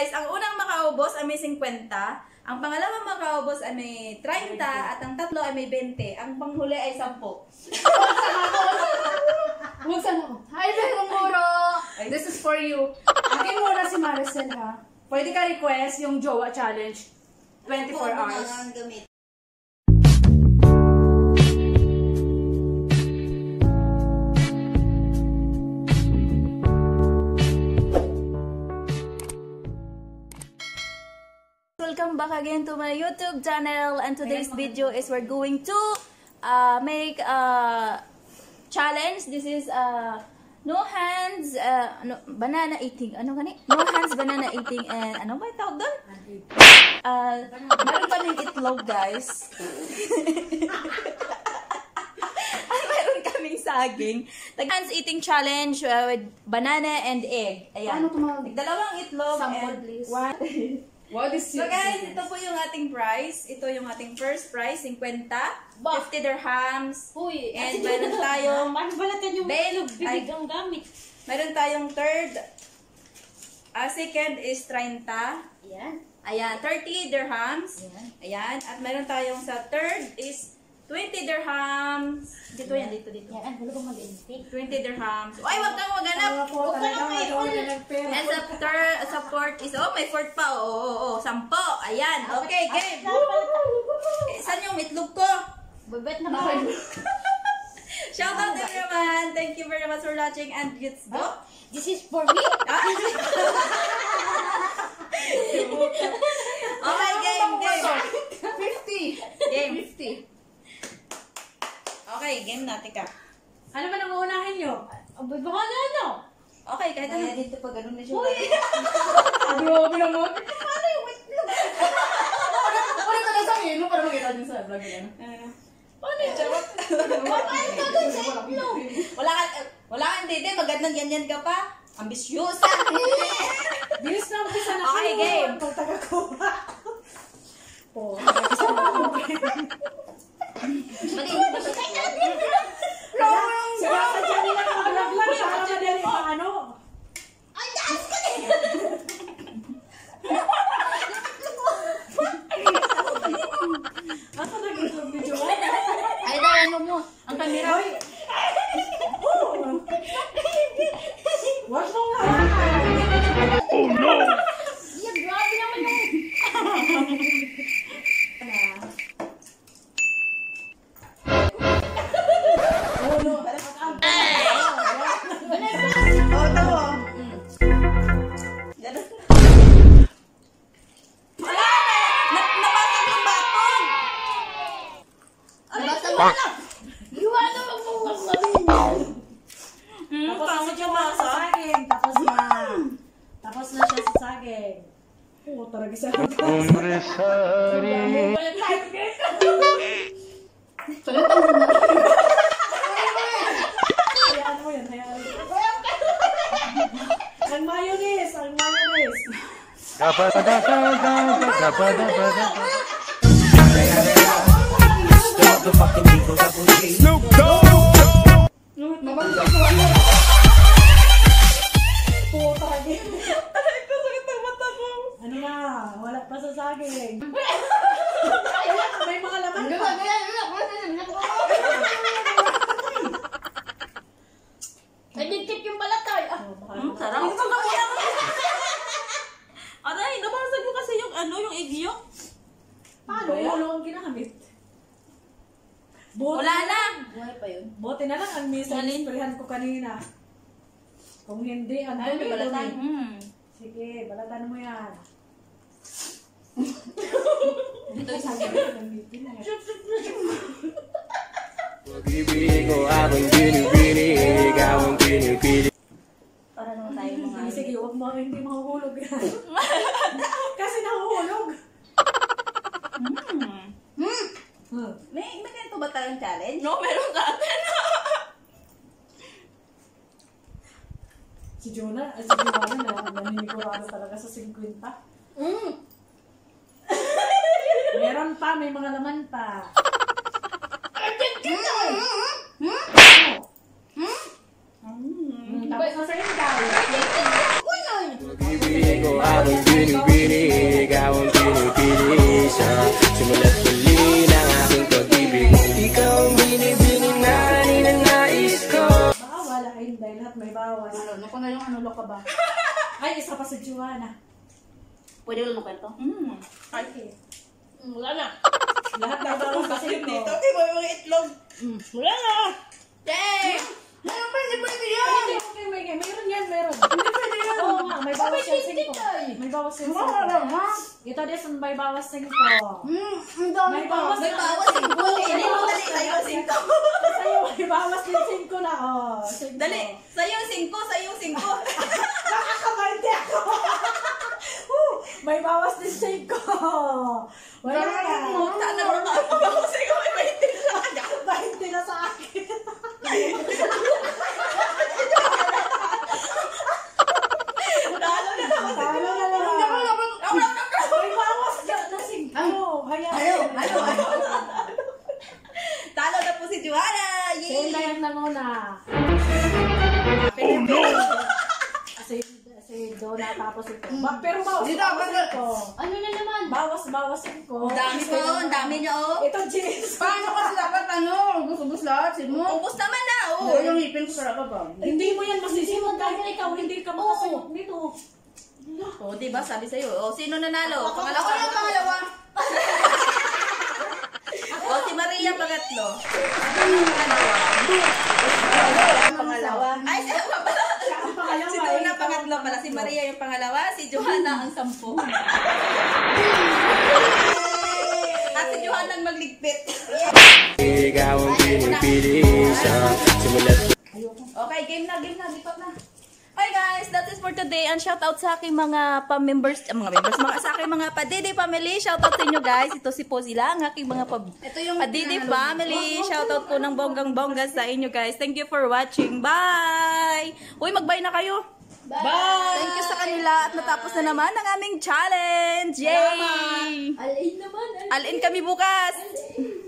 Guys, ang unang makaubos ay may 50, ang pangalawang makaubos ay may 30, at ang tatlo ay may 20. Ang panghuli ay 10. Hi, Muro! This is for you. Akin muna si Maricel, ha? Pwede ka request yung Jowa Challenge 24 hours. Welcome back again to my YouTube channel, and today's video is we're going to make a challenge. This is no hands banana eating. Ano gani? No hands banana eating, and ano ba tawag doon? Meron kaming itlog, guys. Meron kaming saging. Hands eating challenge with banana and egg. Ayan. Dalawang itlog Sample, and please. one. What is So guys, ito po yung ating price. Ito yung ating first price, 50. 50 dirhams. Uy, And meron tayong paano balatan yung bibig ang gamit? meron tayong third. Second is 30. Ayan. Ayan, 30 dirhams. Ayan. At meron tayong sa third is 20 dirhams. Dito yan, dito. Yan, wala bang mag-inti? 20 dirhams. Ay, wag kang maganap. And sa fourth is, may fourth pa. Oo, 10. Ayan. Okay, game. Saan yung itlog ko? Babet na ba? Shout out everyone. Thank you very much for watching, and let's go. This is for me? Okay, game. 50. Game. 50. Okay, game natin ka. Ano ba nang uunahin nyo? Abay, baka na ano? Okay, kahit ano. Dito pa ganun na siya. Grabe naman. Ano yung itlog? Ano ka na sa hilo para makita din sa vlog yan? Ano yung charot? Paano ka doon sa itlog? Wala kang dede. Magandang ganyan ka pa. Ambisyosa. Bilis na umpisa na Okay, game. Pagtaga ko. Sa dyan nila mag-vlog lang. Para madali pa ano. Ay, taas ka din! Ako nag-vlog video. Ay, ano mo? Ang kamera. Watch mo nga. Oh no! Yan, grabe naman yung... Nabasag yung batong. Basta mo lang! Iwan naman mo magsabihin. Pangit yung masa. Saging. Tapos na siya sa saging. Oo, talaga siya. Hombre sari. Hayaan mo yan, hayaan mo. Ang mayonnaise, ang mayonnaise. Snoop Dogg! Puta ka din. Aray ko, sakit ang mata ko. Ano na, wala pa sa saging. May mga laman pa. Ay, dikit yung balatay. Sarap. Aray, nabasag mo kasi yung yung egg yolk. Paano? Ulo ang ginamit. Wala na. Buhay pa yun. Buti na lang ang misa isprehan ko kanina. Kung hindi, ang Ay, may dumi, balatan. dumi. Sige, balatan mo yan. Dito yung saging. Para naman tayo mga... Sige, huwag mo hindi mahuhulog yan. Kasi nahuhulog. May ganito ba tayong challenge? No, meron sa atin. Si Jonah naninigurado talaga sa 50. Meron pa, may mga laman pa. Tapos na sa ikaw. Kunoy! Pag-ibig ko Ikaw ang binibini, ikaw ang pinipili sa simula't huli ng aking pag-ibig. Ikaw ang binibini na ninanais ko. Bawal ay hindi. Lahat may bawas. Ano ko na yung ano lo ka ba? Ay, isa pa sa Juana. Pwede ulit mo kwento? Ay, Wala na. lahat may bawas kasi ko. Wala na. Yay! Ano pa, hindi pwede Ay, yan. hindi, okay, mayroon yan, meron. Hindi pwede yan. Oo nga, may bawas Bakit yung hindi 5. tayo? May bawas yung Wala 5. na. Ito din, may bawas 5. Ang dami May pa. bawas. May bawas 5. Dali mo, dali. Sa'yo 5. Sa'yo, may bawas din 5 na. Oh, 5. Dali. Sa'yo 5. Sa'yo 5. Nakakabante ako. May bawas din 5. Wala na. Puta na mo ka. Bawas 5. May 20 na ka. 20 na sa akin. Talo na naman. Talo na lang. May bawas ka na 5. Hayaan. Talo na po si Joanna. Si Yay! Dayan na muna. Oh no! Si Donna tapos ito. Pero bawas Dito, bawas bawas. ito. Ano na naman? Bawas 5. Ang dami mo. Ang dami niyo. Oh. Ito, jeans. Paano kasi dapat ano? Ubus-ubus lahat. Sin mo. Ubus naman na. Oo, Oh. yung ipin ko sarap ba? Hindi mo yan masisimot kahit ikaw hindi ka makasunod nito. Oh, diba? Sabi sa'yo. Oh, sino nanalo? Ako Pangalawa. yung pangalawa. Oh, si Maria pangatlo. Pangalawa. Ay, siya pa pala. Ang pangalawa, Si Donna ikaw pangatlo ang pala. Si Maria yung pangalawa. Si Johanna ang 10. At si Johanna ang magligpit. Ikaw ang pinipili sa simula't Okay, game na. Lipat na. Hi guys, that is for today. And shout out sa aking mga pa-members, sa aking mga pa-Didi family. Shout out sa inyo guys. Ito si po sila, ang aking mga Ito yung pa-Didi family. Shout out po ng bonggang-bongga sa inyo guys. Thank you for watching. Bye! Uy, mag-bye na kayo. Bye! Thank you sa kanila at natapos na naman ang aming challenge. Yay! Alin naman. Alin kami bukas.